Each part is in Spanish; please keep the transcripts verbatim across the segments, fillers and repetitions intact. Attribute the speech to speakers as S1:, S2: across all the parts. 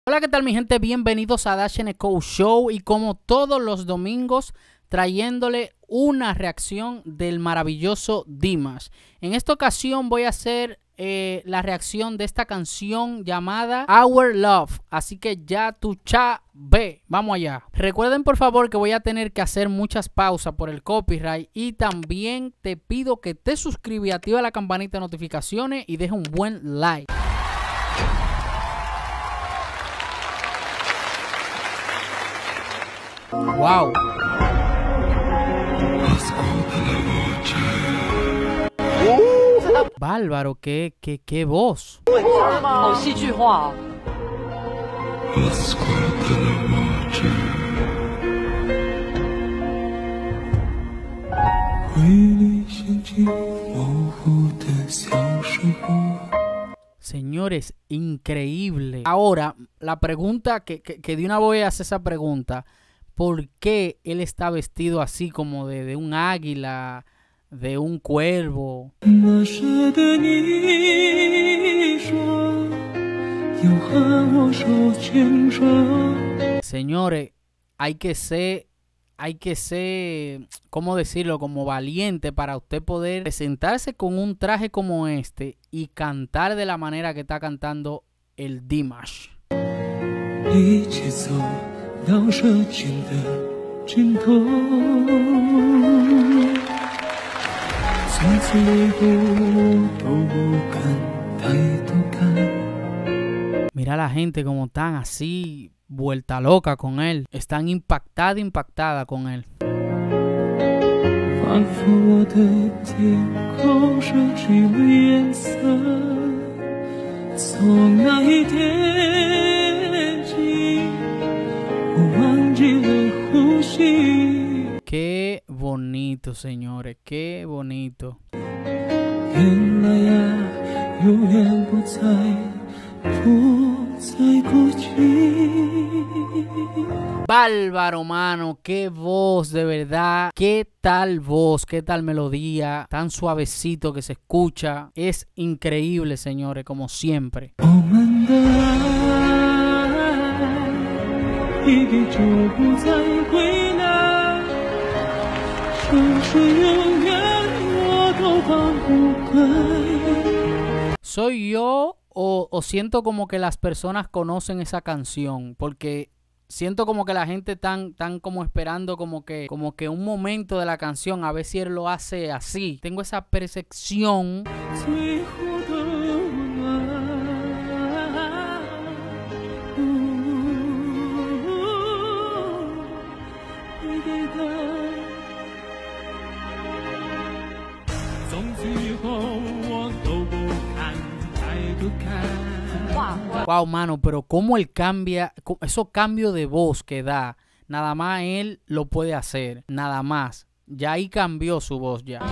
S1: Hola, ¿qué tal mi gente? Bienvenidos a Dash and Co Show y como todos los domingos trayéndole una reacción del maravilloso Dimash. En esta ocasión voy a hacer eh, la reacción de esta canción llamada Our Love, así que ya tu cha ve, vamos allá. Recuerden por favor que voy a tener que hacer muchas pausas por el copyright y también te pido que te suscribas y activa la campanita de notificaciones y deja un buen like. Wow. Bárbaro, qué, qué, qué voz. Señores, increíble. Ahora, la pregunta que, que, que de una vez voy a hacer esa pregunta. ¿Por qué él está vestido así como de, de un águila, de un cuervo? Señores, hay que ser, hay que ser, ¿cómo decirlo? Como valiente para usted poder presentarse con un traje como este y cantar de la manera que está cantando el Dimash. Mira la gente como están así, vuelta loca con él. Están impactada, impactada con él. Qué bonito, señores, qué bonito. Bárbaro, mano, qué voz, de verdad. Qué tal voz, qué tal melodía, tan suavecito que se escucha. Es increíble, señores, como siempre. ¿Soy yo o, o siento como que las personas conocen esa canción? Porque siento como que la gente tan, tan como esperando como que, como que un momento de la canción, a ver si él lo hace así. Tengo esa percepción. Wow, mano, pero cómo él cambia, esos cambios de voz que da, nada más él lo puede hacer, nada más. Ya ahí cambió su voz ya.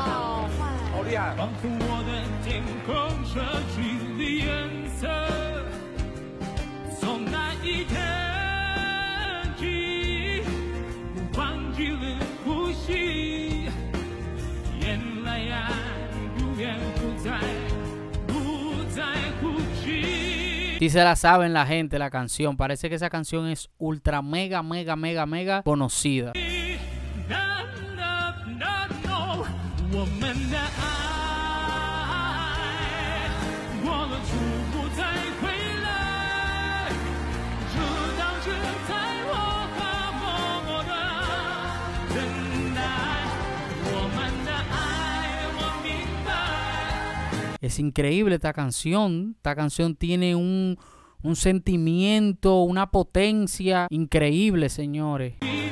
S1: Si se la saben la gente, la canción. Parece que esa canción es ultra mega, mega, mega, mega conocida. Es increíble esta canción. Esta canción tiene un, un sentimiento, una potencia increíble, señores.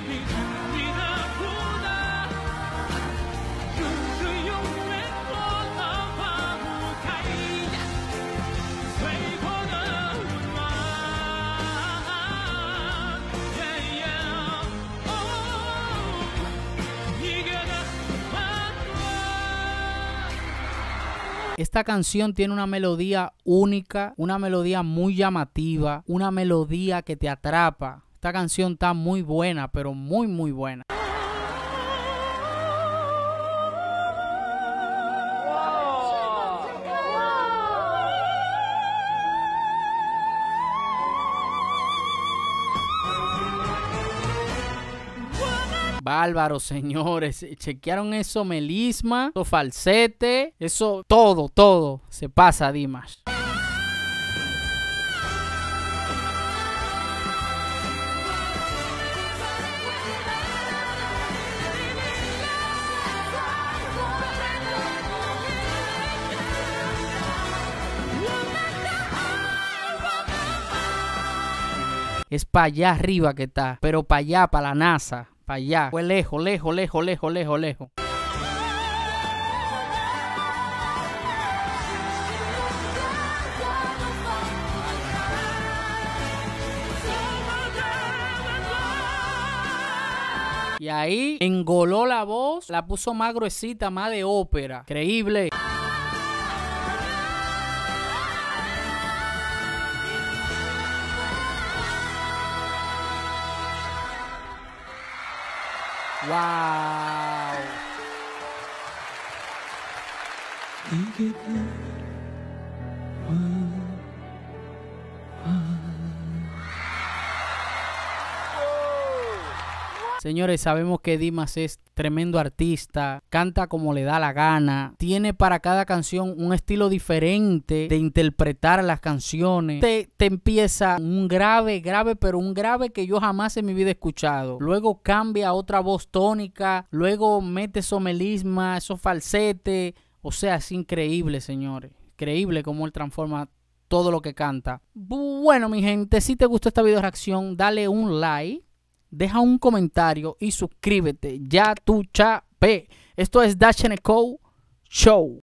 S1: Esta canción tiene una melodía única, una melodía muy llamativa, una melodía que te atrapa. Esta canción está muy buena, pero muy muy buena. Bárbaro, señores. Chequearon eso, melisma, eso falsete, eso, todo, todo. Se pasa, Dimash. Es para allá arriba que está, pero para allá, para la NASA, para allá. Fue lejos, lejos, lejos, lejos, lejos, lejos. Y ahí engoló la voz, la puso más gruesita, más de ópera. Increíble. Wow. Señores, sabemos que Dimas es tremendo artista, canta como le da la gana, tiene para cada canción un estilo diferente de interpretar las canciones. Te, te empieza un grave, grave, pero un grave que yo jamás en mi vida he escuchado. Luego cambia a otra voz tónica, luego mete esos melisma, esos falsetes. O sea, es increíble, señores. Increíble cómo él transforma todo lo que canta. Bueno, mi gente, si te gustó esta video reacción, dale un like. Deja un comentario y suscríbete. Ya tu chape. Esto es Dash and Co Show.